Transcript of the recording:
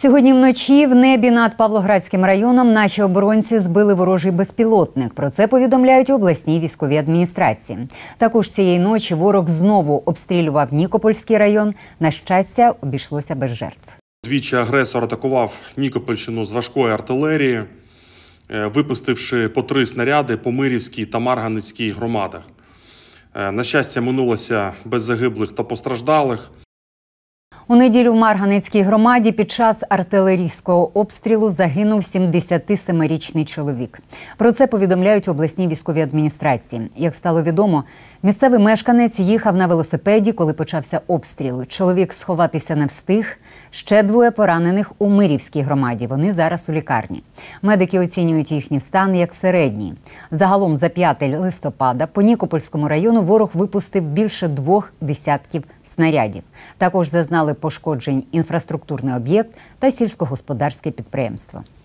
Сьогодні вночі в небі над Павлоградським районом наші оборонці збили ворожий безпілотник. Про це повідомляють обласній військовій адміністрації. Також цієї ночі ворог знову обстрілював Нікопольський район. На щастя, обійшлося без жертв. Двічі агресор атакував Нікопольщину з важкої артилерії, випустивши по 3 снаряди по Мирівській та Марганецькій громадах. На щастя, минулося без загиблих та постраждалих. У неділю в Марганецькій громаді під час артилерійського обстрілу загинув 77-річний чоловік. Про це повідомляють обласній військовій адміністрації. Як стало відомо, місцевий мешканець їхав на велосипеді, коли почався обстріл. Чоловік сховатися не встиг. Ще 2 поранених у Мирівській громаді. Вони зараз у лікарні. Медики оцінюють їхній стан як середній. Загалом за 5 листопада по Нікопольському району ворог випустив більше 2 десятків снарядів. Також зазнали пошкоджень інфраструктурний об'єкт та сільськогосподарське підприємство.